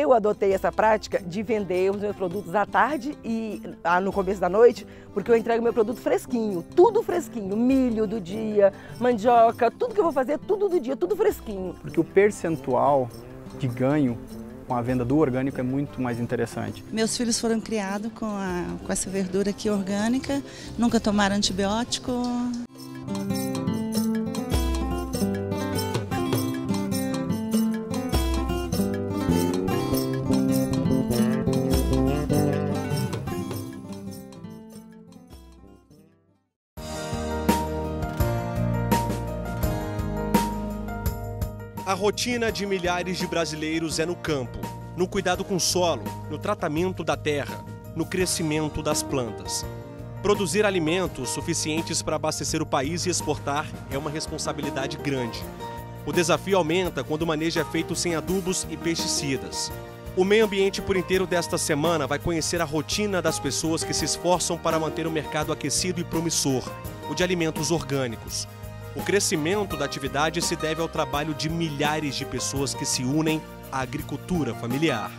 eu adotei essa prática de vender os meus produtos à tarde e no começo da noite, porque eu entrego meu produto fresquinho, tudo fresquinho, milho do dia, mandioca, tudo que eu vou fazer, tudo do dia, tudo fresquinho. Porque o percentual de ganho com a venda do orgânico é muito mais interessante. Meus filhos foram criados com essa verdura aqui orgânica, nunca tomaram antibiótico. A rotina de milhares de brasileiros é no campo, no cuidado com o solo, no tratamento da terra, no crescimento das plantas. Produzir alimentos suficientes para abastecer o país e exportar é uma responsabilidade grande. O desafio aumenta quando o manejo é feito sem adubos e pesticidas. O Meio Ambiente por Inteiro desta semana vai conhecer a rotina das pessoas que se esforçam para manter o mercado aquecido e promissor, o de alimentos orgânicos. O crescimento da atividade se deve ao trabalho de milhares de pessoas que se unem à agricultura familiar.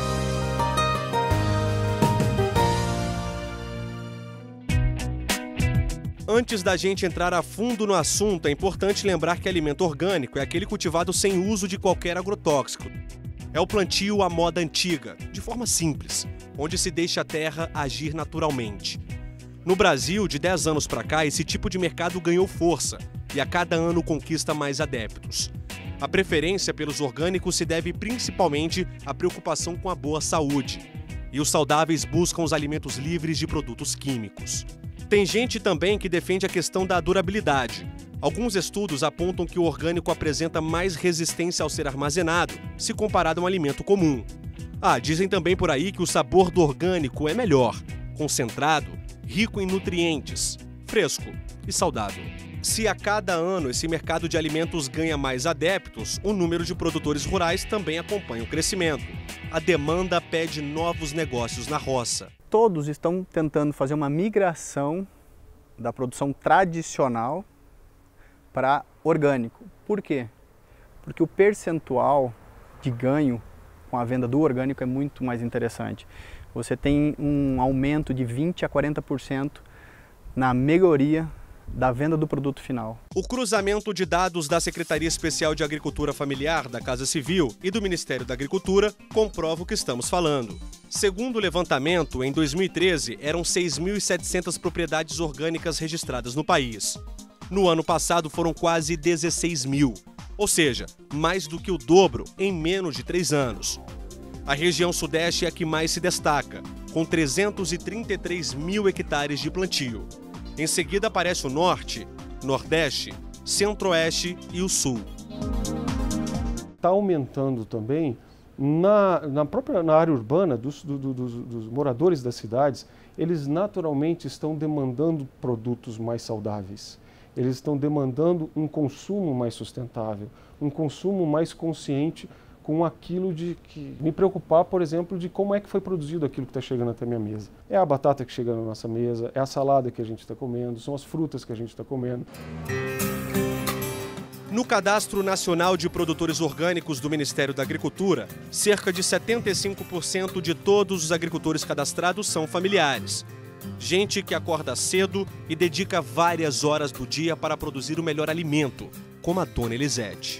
Antes da gente entrar a fundo no assunto, é importante lembrar que alimento orgânico é aquele cultivado sem uso de qualquer agrotóxico. É o plantio à moda antiga, de forma simples, onde se deixa a terra agir naturalmente. No Brasil, de 10 anos para cá, esse tipo de mercado ganhou força e a cada ano conquista mais adeptos. A preferência pelos orgânicos se deve principalmente à preocupação com a boa saúde. E os saudáveis buscam os alimentos livres de produtos químicos. Tem gente também que defende a questão da durabilidade. Alguns estudos apontam que o orgânico apresenta mais resistência ao ser armazenado, se comparado a um alimento comum. Dizem também por aí que o sabor do orgânico é melhor, concentrado, rico em nutrientes, fresco e saudável. Se a cada ano esse mercado de alimentos ganha mais adeptos, o número de produtores rurais também acompanha o crescimento. A demanda pede novos negócios na roça. Todos estão tentando fazer uma migração da produção tradicional para orgânico. Por quê? Porque o percentual de ganho com a venda do orgânico é muito mais interessante. Você tem um aumento de 20% a 40% na melhoria da venda do produto final. O cruzamento de dados da Secretaria Especial de Agricultura Familiar, da Casa Civil e do Ministério da Agricultura comprova o que estamos falando. Segundo o levantamento, em 2013, eram 6.700 propriedades orgânicas registradas no país. No ano passado foram quase 16 mil, ou seja, mais do que o dobro em menos de 3 anos. A região Sudeste é a que mais se destaca, com 333 mil hectares de plantio. Em seguida aparece o Norte, Nordeste, Centro-Oeste e o Sul. Está aumentando também na área urbana dos moradores das cidades, eles naturalmente estão demandando produtos mais saudáveis. Eles estão demandando um consumo mais sustentável, um consumo mais consciente com aquilo de que me preocupar, por exemplo, de como é que foi produzido aquilo que está chegando até a minha mesa. É a batata que chega na nossa mesa, é a salada que a gente está comendo, são as frutas que a gente está comendo. No Cadastro Nacional de Produtores Orgânicos do Ministério da Agricultura, cerca de 75% de todos os agricultores cadastrados são familiares. Gente que acorda cedo e dedica várias horas do dia para produzir o melhor alimento, como a dona Elisete.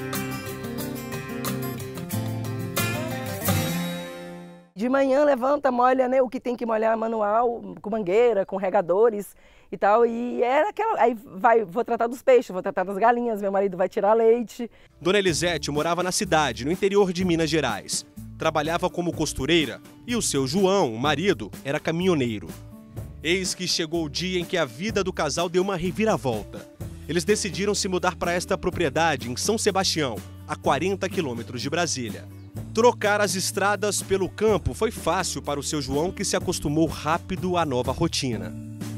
De manhã levanta, molha, né, o que tem que molhar manual, com mangueira, com regadores e tal. E é aquela. Aí vou tratar dos peixes, vou tratar das galinhas, meu marido vai tirar leite. Dona Elisete morava na cidade, no interior de Minas Gerais. Trabalhava como costureira e o seu João, o marido, era caminhoneiro. Eis que chegou o dia em que a vida do casal deu uma reviravolta. Eles decidiram se mudar para esta propriedade em São Sebastião, a 40 quilômetros de Brasília. Trocar as estradas pelo campo foi fácil para o seu João, que se acostumou rápido à nova rotina.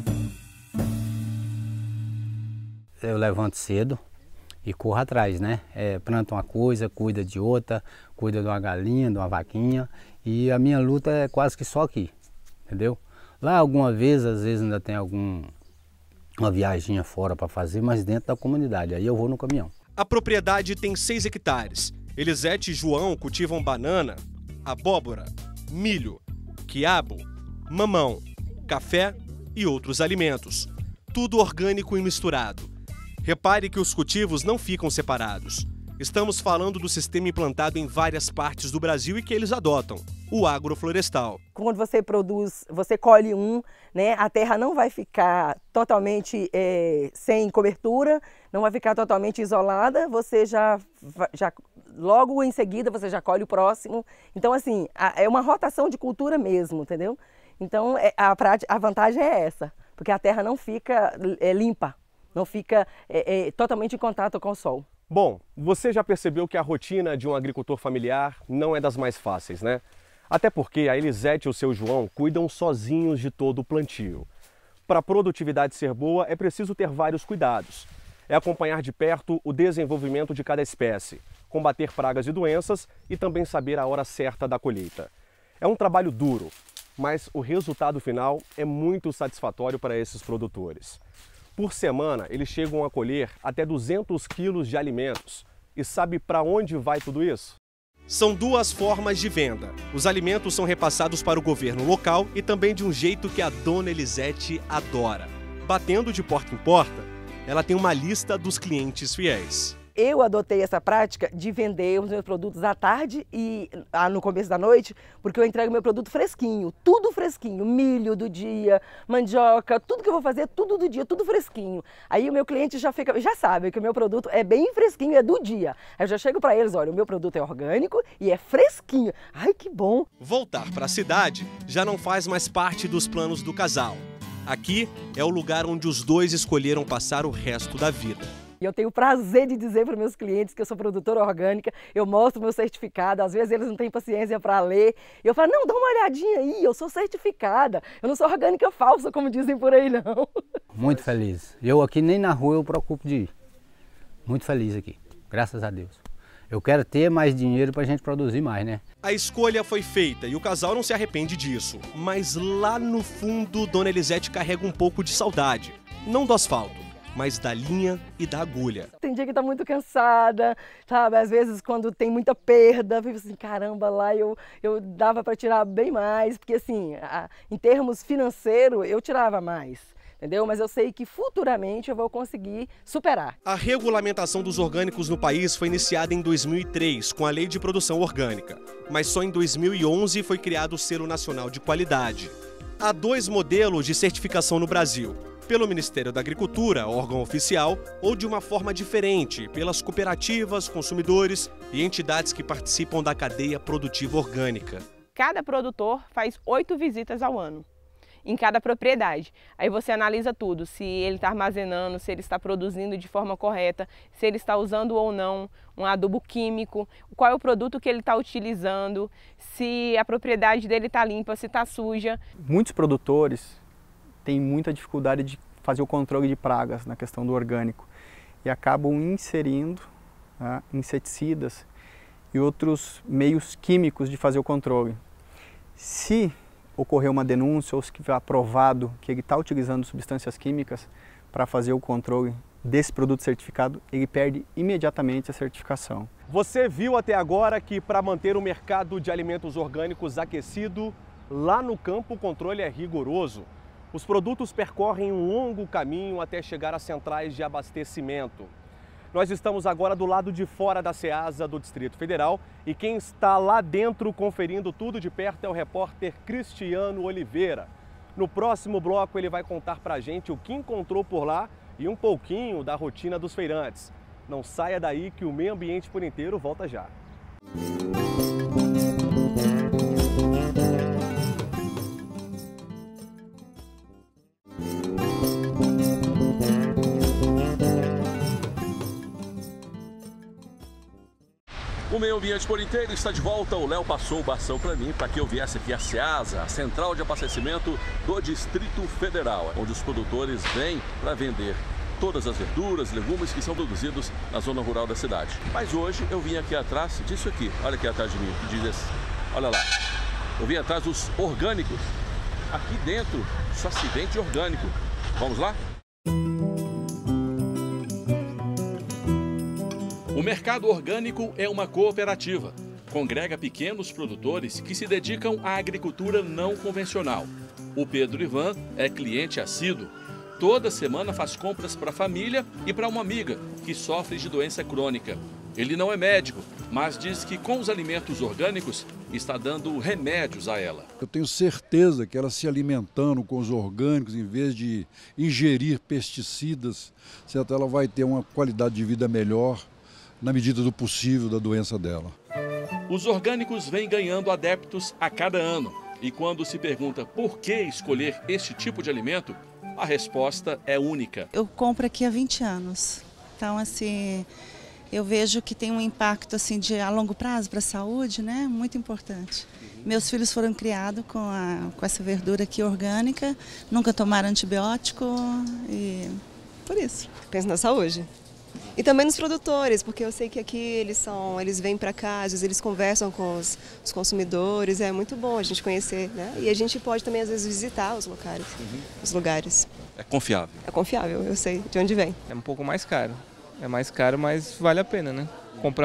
Eu levanto cedo e corro atrás, né? Planta uma coisa, cuida de outra, cuida de uma galinha, de uma vaquinha. E a minha luta é quase que só aqui, entendeu? Lá alguma vez, às vezes ainda tem uma viaginha fora para fazer, mas dentro da comunidade, aí eu vou no caminhão. A propriedade tem 6 hectares. Elisete e João cultivam banana, abóbora, milho, quiabo, mamão, café e outros alimentos. Tudo orgânico e misturado. Repare que os cultivos não ficam separados. Estamos falando do sistema implantado em várias partes do Brasil e que eles adotam, o agroflorestal. Quando você produz, você colhe né, a terra não vai ficar totalmente sem cobertura, não vai ficar totalmente isolada, você logo em seguida você já colhe o próximo. Então assim, é uma rotação de cultura mesmo, entendeu? Então a vantagem é essa, porque a terra não fica limpa, não fica totalmente em contato com o sol. Bom, você já percebeu que a rotina de um agricultor familiar não é das mais fáceis, né? Até porque a Elisete e o seu João cuidam sozinhos de todo o plantio. Para a produtividade ser boa, é preciso ter vários cuidados. É acompanhar de perto o desenvolvimento de cada espécie, combater pragas e doenças e também saber a hora certa da colheita. É um trabalho duro, mas o resultado final é muito satisfatório para esses produtores. Por semana, eles chegam a colher até 200 quilos de alimentos. E sabe para onde vai tudo isso? São duas formas de venda. Os alimentos são repassados para o governo local e também de um jeito que a dona Elisete adora. Batendo de porta em porta, ela tem uma lista dos clientes fiéis. Eu adotei essa prática de vender os meus produtos à tarde e no começo da noite, porque eu entrego meu produto fresquinho, tudo fresquinho, milho do dia, mandioca, tudo que eu vou fazer, tudo do dia, tudo fresquinho. Aí o meu cliente já sabe que o meu produto é bem fresquinho, é do dia. Aí eu já chego para eles, olha, o meu produto é orgânico e é fresquinho. Ai, que bom! Voltar para a cidade já não faz mais parte dos planos do casal. Aqui é o lugar onde os dois escolheram passar o resto da vida. E eu tenho o prazer de dizer para os meus clientes que eu sou produtora orgânica, eu mostro meu certificado, às vezes eles não têm paciência para ler. E eu falo, não, dá uma olhadinha aí, eu sou certificada, eu não sou orgânica falsa, como dizem por aí, não. Muito feliz. Eu aqui nem na rua eu preocupo de ir. Muito feliz aqui, graças a Deus. Eu quero ter mais dinheiro para a gente produzir mais, né? A escolha foi feita e o casal não se arrepende disso. Mas lá no fundo, Dona Elisete carrega um pouco de saudade. Não do asfalto, mas da linha e da agulha. Tem dia que tá muito cansada, sabe? Às vezes quando tem muita perda, eu fico assim, caramba, lá eu dava para tirar bem mais, porque assim, em termos financeiros, eu tirava mais, entendeu? Mas eu sei que futuramente eu vou conseguir superar. A regulamentação dos orgânicos no país foi iniciada em 2003, com a Lei de Produção Orgânica, mas só em 2011 foi criado o Selo Nacional de Qualidade. Há 2 modelos de certificação no Brasil: pelo Ministério da Agricultura, órgão oficial, ou de uma forma diferente, pelas cooperativas, consumidores e entidades que participam da cadeia produtiva orgânica. Cada produtor faz 8 visitas ao ano, em cada propriedade. Aí você analisa tudo, se ele está armazenando, se ele está produzindo de forma correta, se ele está usando ou não um adubo químico, qual é o produto que ele está utilizando, se a propriedade dele está limpa, se está suja. Muitos produtores têm muita dificuldade de fazer o controle de pragas na questão do orgânico e acabam inserindo inseticidas e outros meios químicos de fazer o controle. Se ocorrer uma denúncia ou se tiver aprovado que ele está utilizando substâncias químicas para fazer o controle desse produto certificado, ele perde imediatamente a certificação. Você viu até agora que para manter o mercado de alimentos orgânicos aquecido, lá no campo o controle é rigoroso. Os produtos percorrem um longo caminho até chegar às centrais de abastecimento. Nós estamos agora do lado de fora da Ceasa do Distrito Federal e quem está lá dentro conferindo tudo de perto é o repórter Cristiano Oliveira. No próximo bloco ele vai contar pra gente o que encontrou por lá e um pouquinho da rotina dos feirantes. Não saia daí que o Meio Ambiente por inteiro volta já. O Meio Ambiente por inteiro está de volta. O Léo passou o bastão para mim para que eu viesse aqui a Ceasa, a central de abastecimento do Distrito Federal, onde os produtores vêm para vender todas as verduras, legumes que são produzidos na zona rural da cidade. Mas hoje eu vim aqui atrás disso aqui. Olha aqui atrás de mim, que diz assim, olha lá. Eu vim atrás dos orgânicos. Aqui dentro só se vende orgânico. Vamos lá? O mercado orgânico é uma cooperativa. congrega pequenos produtores que se dedicam à agricultura não convencional. O Pedro Ivan é cliente assíduo. Toda semana faz compras para a família e para uma amiga que sofre de doença crônica. Ele não é médico, mas diz que com os alimentos orgânicos está dando remédios a ela. Eu tenho certeza que ela se alimentando com os orgânicos, em vez de ingerir pesticidas, certo? Ela vai ter uma qualidade de vida melhor na medida do possível da doença dela. Os orgânicos vêm ganhando adeptos a cada ano. E quando se pergunta por que escolher este tipo de alimento, a resposta é única. Eu compro aqui há 20 anos. Então, assim, eu vejo que tem um impacto assim, a longo prazo para a saúde, né? Muito importante. Meus filhos foram criados com essa verdura aqui orgânica, nunca tomaram antibiótico e por isso. Penso na saúde. E também nos produtores, porque eu sei que aqui eles vêm para cá, às vezes eles conversam com os consumidores, é muito bom a gente conhecer, né? E a gente pode também às vezes visitar os lugares. É confiável? É confiável, eu sei de onde vem. É um pouco mais caro. É mais caro, mas vale a pena, né?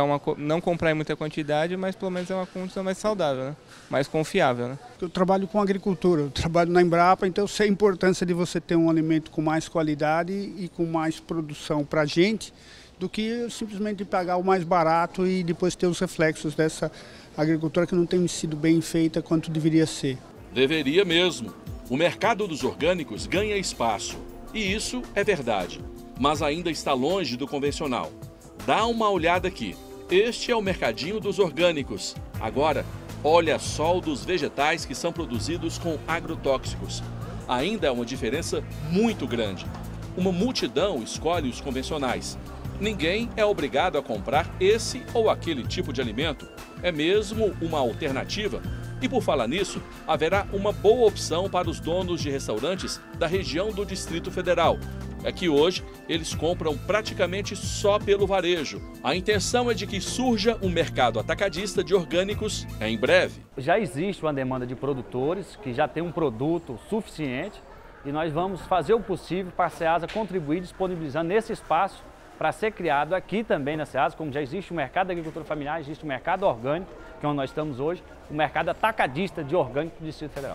Não comprar em muita quantidade, mas pelo menos é uma condição mais saudável, né? Mais confiável, né? Eu trabalho com agricultura, eu trabalho na Embrapa, então eu sei a importância de você ter um alimento com mais qualidade e com mais produção para a gente, do que simplesmente pagar o mais barato e depois ter os reflexos dessa agricultura que não tem sido bem feita quanto deveria ser. Deveria mesmo. O mercado dos orgânicos ganha espaço. E isso é verdade. Mas ainda está longe do convencional. Dá uma olhada aqui. Este é o mercadinho dos orgânicos. Agora, olha só o dos vegetais que são produzidos com agrotóxicos. Ainda é uma diferença muito grande. Uma multidão escolhe os convencionais. Ninguém é obrigado a comprar esse ou aquele tipo de alimento. É mesmo uma alternativa. E por falar nisso, haverá uma boa opção para os donos de restaurantes da região do Distrito Federal. É que hoje eles compram praticamente só pelo varejo. A intenção é de que surja um mercado atacadista de orgânicos em breve. Já existe uma demanda de produtores que já tem um produto suficiente e nós vamos fazer o possível para a Ceasa contribuir disponibilizando esse espaço para ser criado aqui também na Ceasa, como já existe o mercado da agricultura familiar, existe o mercado orgânico, que é onde nós estamos hoje, o mercado atacadista de orgânico do Distrito Federal.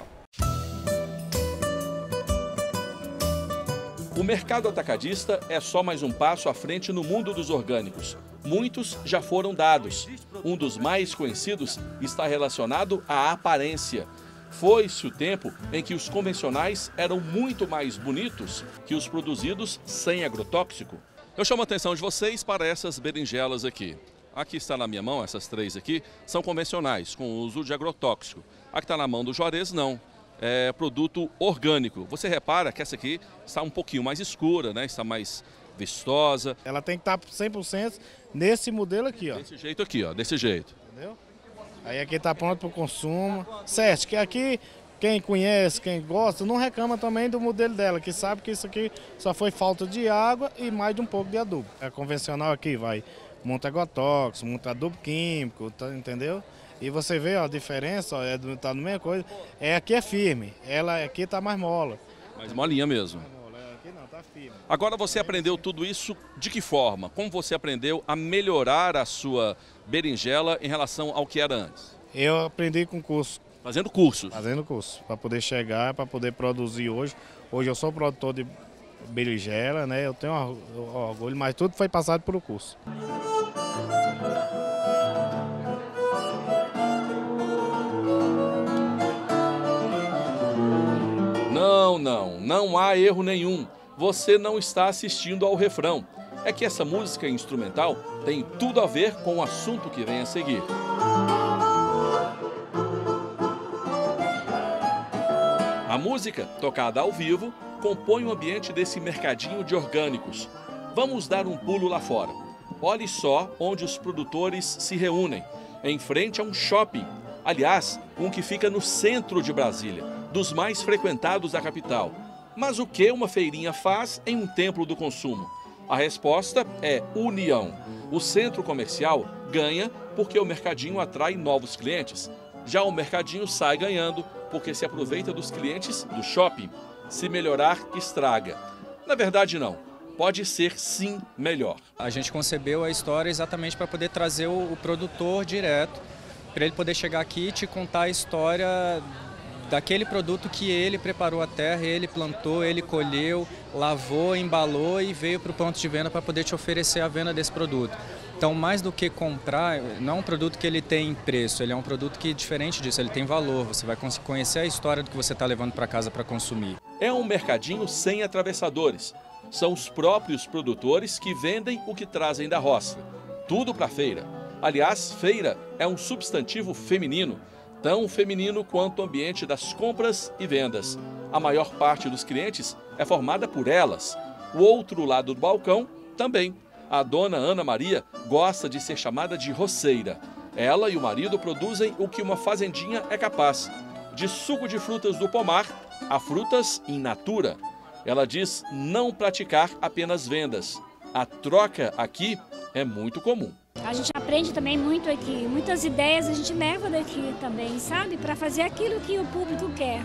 O mercado atacadista é só mais um passo à frente no mundo dos orgânicos. Muitos já foram dados. Um dos mais conhecidos está relacionado à aparência. Foi-se o tempo em que os convencionais eram muito mais bonitos que os produzidos sem agrotóxico. Eu chamo a atenção de vocês para essas berinjelas aqui. Aqui está na minha mão, essas três aqui, são convencionais, com uso de agrotóxico. A que está na mão do Juarez, não. É produto orgânico. Você repara que essa aqui está um pouquinho mais escura, né? Está mais vistosa. Ela tem que estar 100% nesse modelo aqui, ó. Desse jeito aqui, ó. Desse jeito. Entendeu? Aí aqui está pronto para o consumo. Certo, que aqui quem conhece, quem gosta, não reclama também do modelo dela, que sabe que isso aqui só foi falta de água e mais de um pouco de adubo. A convencional aqui vai muito agrotóxico, muito adubo químico, tá, entendeu? E você vê ó, a diferença, ó, tá na mesma coisa. Aqui é firme, ela aqui está mais mola. Mais molinha mesmo. Aqui não, tá firme. Agora você aprendeu tudo isso de que forma? Como você aprendeu a melhorar a sua berinjela em relação ao que era antes? Eu aprendi com curso. Fazendo cursos? Fazendo curso, para poder chegar, para poder produzir hoje. Hoje eu sou produtor de berinjela, né? Eu tenho orgulho, mas tudo foi passado pelo curso. Não há erro nenhum. Você não está assistindo ao refrão. É que essa música instrumental tem tudo a ver com o assunto que vem a seguir. A música, tocada ao vivo, compõe o ambiente desse mercadinho de orgânicos. Vamos dar um pulo lá fora. Olhe só onde os produtores se reúnem, em frente a um shopping. Aliás, um que fica no centro de Brasília, dos mais frequentados da capital. Mas o que uma feirinha faz em um templo do consumo? A resposta é união. O centro comercial ganha porque o mercadinho atrai novos clientes. Já o mercadinho sai ganhando porque se aproveita dos clientes do shopping. Se melhorar, estraga. Na verdade, não. Pode ser, sim, melhor. A gente concebeu a história exatamente para poder trazer o produtor direto para ele poder chegar aqui e te contar a história daquele produto que ele preparou a terra, ele plantou, ele colheu, lavou, embalou e veio para o ponto de venda para poder te oferecer a venda desse produto. Então, mais do que comprar, não é um produto que ele tem preço, ele é um produto que, diferente disso, ele tem valor. Você vai conhecer a história do que você está levando para casa para consumir. É um mercadinho sem atravessadores. São os próprios produtores que vendem o que trazem da roça. Tudo para feira. Aliás, feira é um substantivo feminino, tão feminino quanto o ambiente das compras e vendas. A maior parte dos clientes é formada por elas. O outro lado do balcão também. A dona Ana Maria gosta de ser chamada de roceira. Ela e o marido produzem o que uma fazendinha é capaz. De suco de frutas do pomar a frutas in natura. Ela diz não praticar apenas vendas. A troca aqui é muito comum. A gente aprende também muito aqui. Muitas ideias a gente leva daqui também, sabe? Para fazer aquilo que o público quer.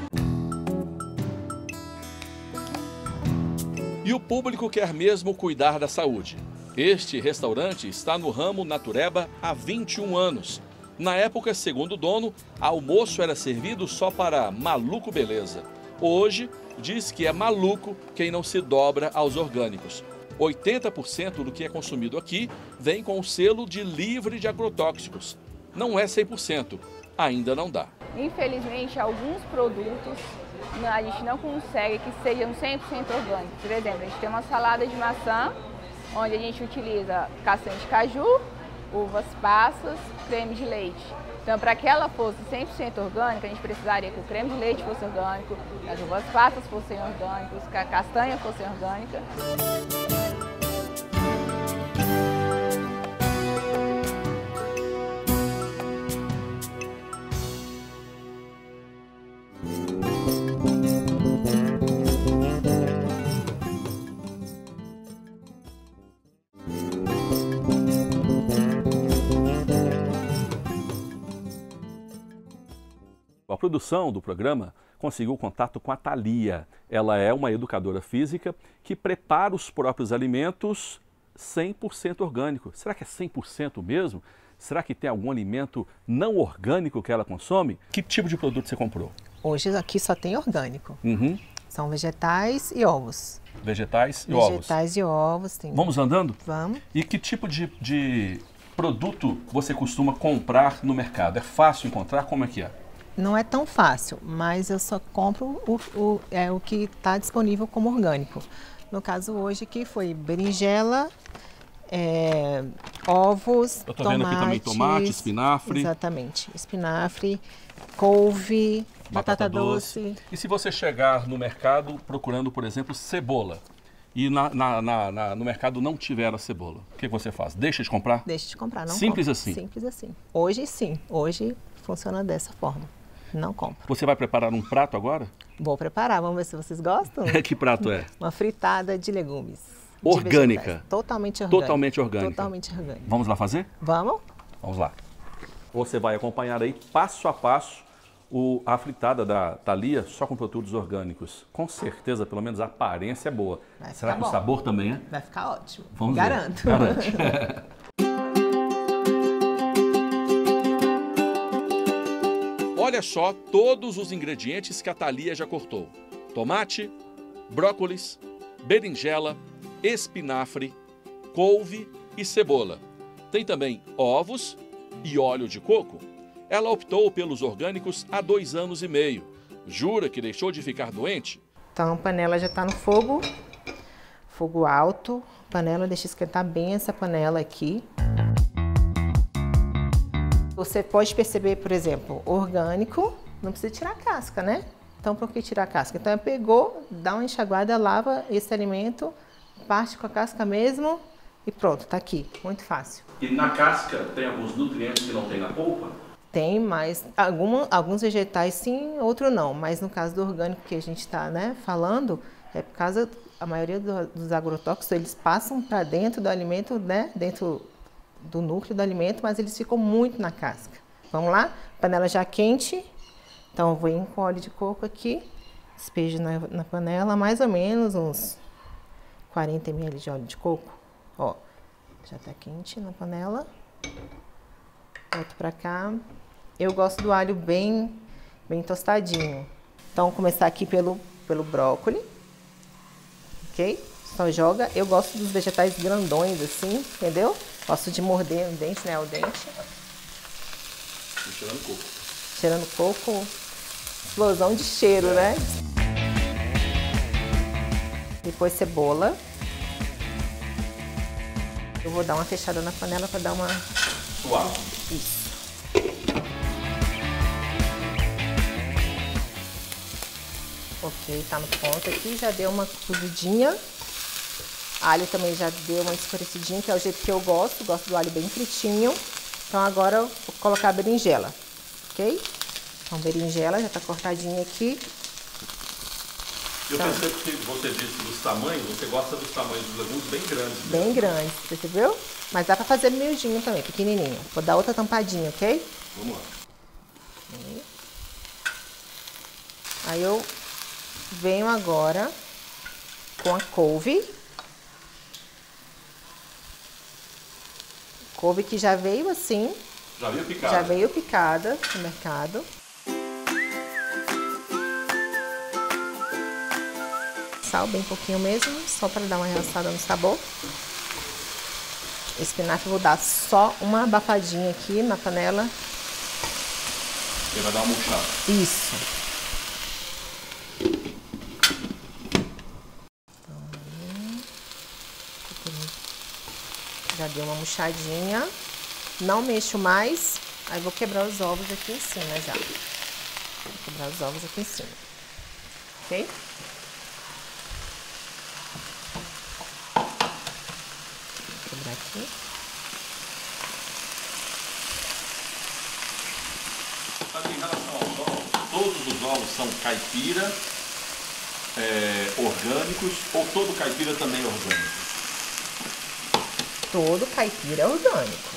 E o público quer mesmo cuidar da saúde. Este restaurante está no ramo natureba há 21 anos. Na época, segundo o dono, almoço era servido só para maluco beleza. Hoje, diz que é maluco quem não se dobra aos orgânicos. 80% do que é consumido aqui vem com o selo de livre de agrotóxicos. Não é 100%, ainda não dá. Infelizmente, alguns produtos a gente não consegue que sejam 100% orgânicos. Por exemplo, a gente tem uma salada de maçã, onde a gente utiliza castanha de caju, uvas passas, creme de leite. Então, para que ela fosse 100% orgânica, a gente precisaria que o creme de leite fosse orgânico, que as uvas passas fossem orgânicas, que a castanha fosse orgânica. A produção do programa conseguiu contato com a Thalia. Ela é uma educadora física que prepara os próprios alimentos 100% orgânico. Será que é 100% mesmo? Será que tem algum alimento não orgânico que ela consome? Que tipo de produto você comprou? Hoje aqui só tem orgânico. São vegetais e ovos. Vegetais e ovos. Vegetais e ovos. Tem... Vamos andando? Vamos. E que tipo de produto você costuma comprar no mercado? É fácil encontrar? Como é que é? Não é tão fácil, mas eu só compro o que está disponível como orgânico. No caso hoje que foi berinjela, ovos, eu tô vendo aqui também tomate, espinafre. Exatamente, espinafre, couve, batata doce. E se você chegar no mercado procurando, por exemplo, cebola, e no mercado não tiver a cebola, o que você faz? Deixa de comprar? Deixa de comprar, não Simples compro. assim? Simples assim. Hoje sim, hoje funciona dessa forma. Não compro. Você vai preparar um prato agora? Vou preparar, vamos ver se vocês gostam. Que prato é? Uma fritada de legumes. Orgânica? Totalmente orgânica. Totalmente orgânica? Totalmente orgânica. Vamos lá fazer? Vamos. Vamos lá. Você vai acompanhar aí, passo a passo, a fritada da Thalia só com produtos orgânicos. Com certeza, pelo menos a aparência é boa. Será que o sabor também é? Vai ficar ótimo. Vamos Garanto. ver. Garante. Olha só todos os ingredientes que a Thalia já cortou. Tomate, brócolis, berinjela, espinafre, couve e cebola. Tem também ovos e óleo de coco. Ela optou pelos orgânicos há 2 anos e meio. Jura que deixou de ficar doente? Então a panela já está no fogo alto. Panela, deixa esquentar bem essa panela aqui. Você pode perceber, por exemplo, orgânico, não precisa tirar a casca, né? Então, por que tirar a casca? Então, pegou, dá uma enxaguada, lava esse alimento, parte com a casca mesmo e pronto, tá aqui. Muito fácil. E na casca tem alguns nutrientes que não tem na polpa? Tem, mas alguns vegetais sim, outros não. Mas no caso do orgânico que a gente está, né, falando, é por causa, a maioria dos agrotóxicos, eles passam para dentro do alimento, né, dentro do núcleo do alimento, mas eles ficam muito na casca. Vamos lá? Panela já quente. Então, eu vou ir com óleo de coco aqui. Despejo na panela, mais ou menos uns 40 ml de óleo de coco. Ó, já tá quente na panela. Boto pra cá. Eu gosto do alho bem tostadinho. Então, vou começar aqui pelo brócolis, ok? Só joga. Eu gosto dos vegetais grandões assim, entendeu? Gosto de morder o dente, né? O dente. Cheirando coco. Cheirando coco. Explosão de cheiro, né? Depois cebola. Eu vou dar uma fechada na panela para dar uma... Suave. Isso. Ok, tá no ponto aqui, já deu uma cozidinha. Alho também já deu uma escurecidinha, que é o jeito que eu gosto do alho bem fritinho. Então agora eu vou colocar a berinjela, ok? Então a berinjela já tá cortadinha aqui. Eu pensei que você disse dos tamanhos, você gosta dos tamanhos dos legumes bem grandes. Bem grandes, percebeu? Mas dá pra fazer miudinho também, pequenininho. Vou dar outra tampadinha, ok? Vamos lá. Aí eu venho agora com a couve. Couve que já veio assim. Já veio picada. Já veio picada no mercado. Sal bem pouquinho mesmo, só para dar uma realçada no sabor. Espinafre eu vou dar só uma abafadinha aqui na panela. Ele vai dar uma murchada. Isso. Já deu uma murchadinha. Não mexo mais. Aí vou quebrar os ovos aqui em cima já. Vou quebrar os ovos aqui em cima. Ok? Vou quebrar aqui. Em relação aos ovos, todos os ovos são caipira, orgânicos, ou todo caipira também é orgânico? Todo caipira é orgânico.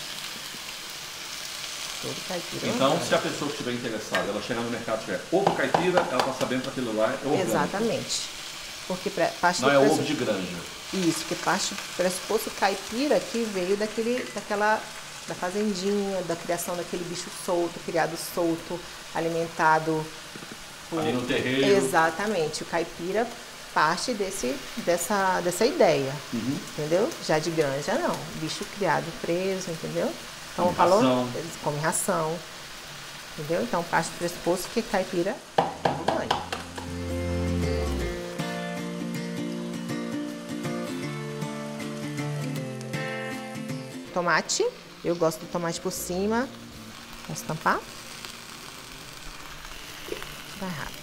Todo caipira é Então, orgânico. se a pessoa estiver interessada, ela chegar no mercado e tiver ovo caipira, ela está sabendo que aquilo lá é orgânico. Exatamente. Porque parte não é ovo de granja. Isso, que parte do pressuposto caipira que veio da fazendinha, da criação daquele bicho solto, criado solto, alimentado ali no terreiro. Exatamente. O caipira parte dessa ideia, entendeu? Já de granja não, bicho criado preso, entendeu? Então falou, eles comem ração, entendeu? Então parte do pressuposto que caipira é orgânico. Tomate, eu gosto do tomate por cima, vamos tampar. Vai rápido.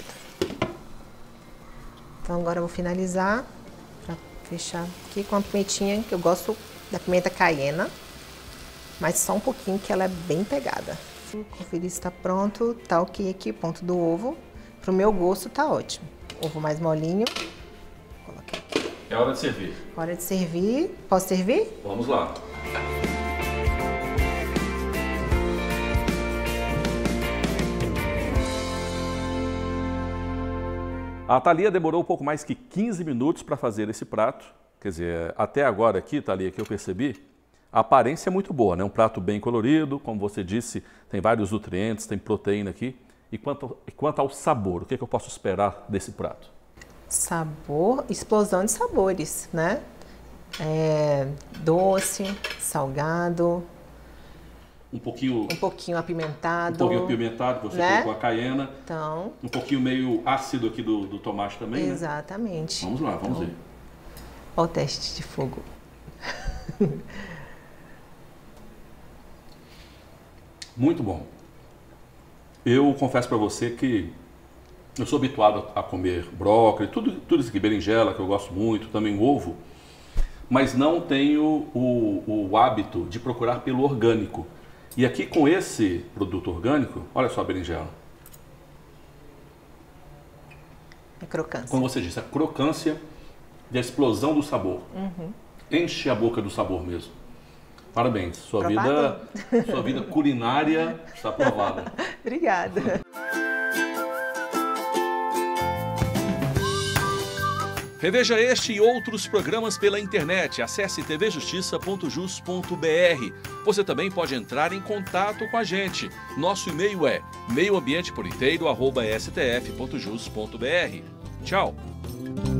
Então agora eu vou finalizar, para fechar aqui com a pimentinha, que eu gosto da pimenta caiena, mas só um pouquinho que ela é bem pegada. Conferir se está pronto, tá ok aqui, ponto do ovo. Pro meu gosto tá ótimo. Ovo mais molinho. Vou colocar aqui. É hora de servir. Hora de servir. Posso servir? Vamos lá. A Thalia demorou um pouco mais que 15 minutos para fazer esse prato. Quer dizer, até agora aqui, Thalia, que eu percebi, a aparência é muito boa, né? Um prato bem colorido, como você disse, tem vários nutrientes, tem proteína aqui. E quanto ao sabor, o que eu posso esperar desse prato? Sabor, explosão de sabores, né? Doce, salgado. Um pouquinho apimentado. Um pouquinho apimentado, você colocou a caiena. Então. Um pouquinho meio ácido aqui do tomate também, né? Exatamente. Vamos lá, vamos ver. Olha o teste de fogo. Muito bom. Eu confesso para você que eu sou habituado a comer brócolis, tudo isso aqui, berinjela, que eu gosto muito, também ovo, mas não tenho o hábito de procurar pelo orgânico. E aqui com esse produto orgânico, olha só a berinjela. A crocância. Como você disse, a crocância e a explosão do sabor. Enche a boca do sabor mesmo. Parabéns, sua vida culinária está aprovada. Obrigada. Reveja este e outros programas pela internet. Acesse tvjustiça.jus.br. Você também pode entrar em contato com a gente. Nosso e-mail é meioambienteporinteiro@stf.jus.br. Tchau!